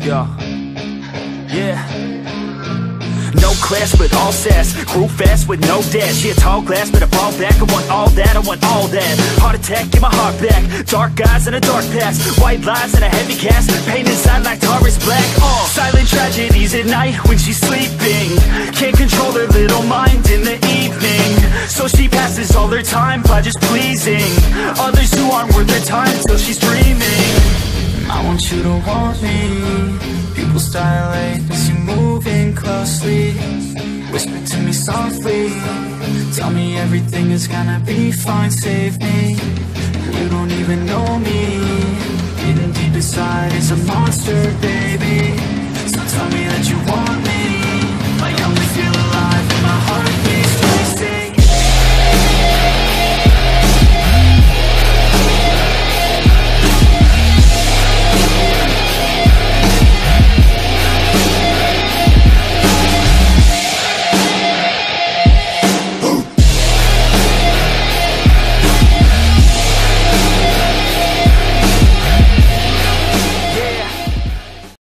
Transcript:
Yo, yeah. No class but all sass, grew fast with no dash. Yeah, tall glass but I fall back. I want all that, I want all that. Heart attack, get my heart back. Dark eyes and a dark past, white lies and a heavy cast. Pain inside like tar is black. Silent tragedies at night when she's sleeping. Can't control her little mind in the evening. So she passes all her time by just pleasing others who aren't worth their time till she's dreaming. I want you to want me. Pupils dilate as you're moving closely. Whisper to me softly. Tell me everything is gonna be fine. Save me. You don't even know me. Hidden deep inside is a monster, baby. So tell me that you want